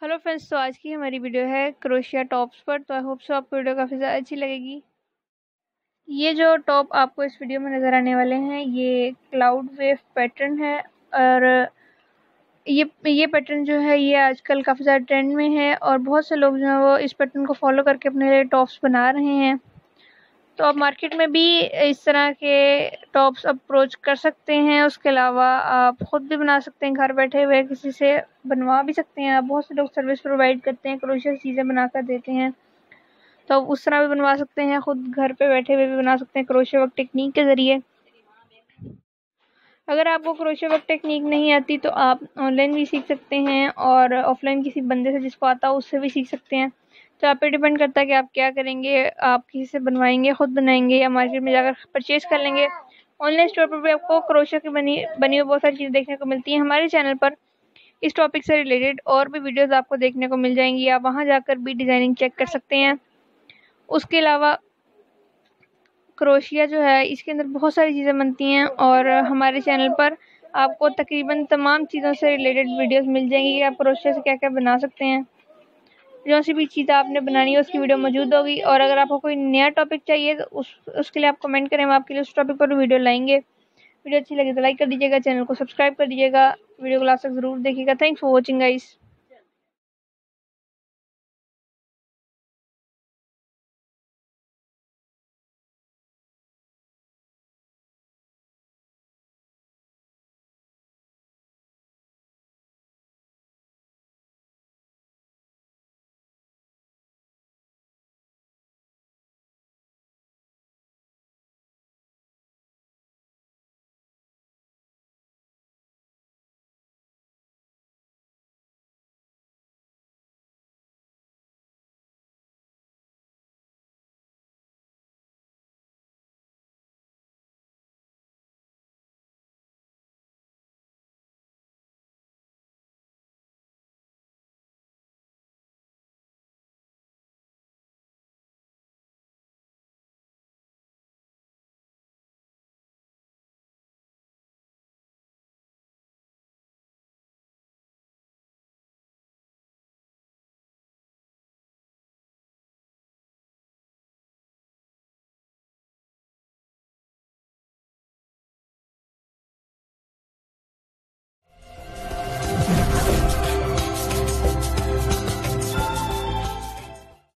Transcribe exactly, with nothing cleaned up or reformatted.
Hello friends, तो आज की हमारी वीडियो है क्रोशिया टॉप्स पर। तो आई होप सो आपको वीडियो काफ़ी ज़्यादा अच्छी लगेगी। ये जो टॉप आपको इस वीडियो में नज़र आने वाले हैं ये क्लाउड वेव पैटर्न है। और ये ये पैटर्न जो है ये आजकल काफ़ी ज़्यादा ट्रेंड में है और बहुत से लोग जो हैं वो इस पैटर्न को फॉलो करके अपने लिए टॉप्स बना रहे हैं। तो आप मार्केट में भी इस तरह के टॉप्स अप्रोच कर सकते हैं। उसके अलावा आप ख़ुद भी बना सकते हैं, घर बैठे हुए किसी से बनवा भी सकते हैं। आप बहुत से लोग सर्विस प्रोवाइड करते हैं, क्रोशिया चीज़ें बना कर देते हैं, तो आप उस तरह भी बनवा सकते हैं। ख़ुद घर पे बैठे हुए भी बना सकते हैं क्रोशिया वर्क टेक्निक के ज़रिए। अगर आपको क्रोशिया वर्क टेक्निक नहीं आती तो आप ऑनलाइन भी सीख सकते हैं और ऑफलाइन किसी बंदे से जिसको आता हो उससे भी सीख सकते हैं। तो आप पे डिपेंड करता है कि आप क्या करेंगे, आप किसी से बनवाएंगे, ख़ुद बनाएंगे या मार्केट में जाकर परचेज़ कर लेंगे। ऑनलाइन स्टोर पर भी आपको क्रोशिया की बनी बनी हुई बहुत सारी चीज़ें देखने को मिलती हैं। हमारे चैनल पर इस टॉपिक से रिलेटेड और भी वीडियोज़ आपको देखने को मिल जाएंगी, आप वहाँ जाकर भी डिज़ाइनिंग चेक कर सकते हैं। उसके अलावा क्रोशिया जो है इसके अंदर बहुत सारी चीज़ें बनती हैं और हमारे चैनल पर आपको तकरीबन तमाम चीज़ों से रिलेटेड वीडियोस मिल जाएंगी कि आप क्रोशिया से क्या क्या बना सकते हैं। जो सी भी चीज़ आपने बनानी है उसकी वीडियो मौजूद होगी। और अगर आपको कोई नया टॉपिक चाहिए तो उस उसके लिए आप कमेंट करें, हम आपके लिए उस टॉपिक पर वीडियो लाएंगे। वीडियो अच्छी लगी तो लाइक कर दीजिएगा, चैनल को सब्सक्राइब कर दीजिएगा, वीडियो को लास्ट तक ज़रूर देखिएगा। Thanks for watching guys.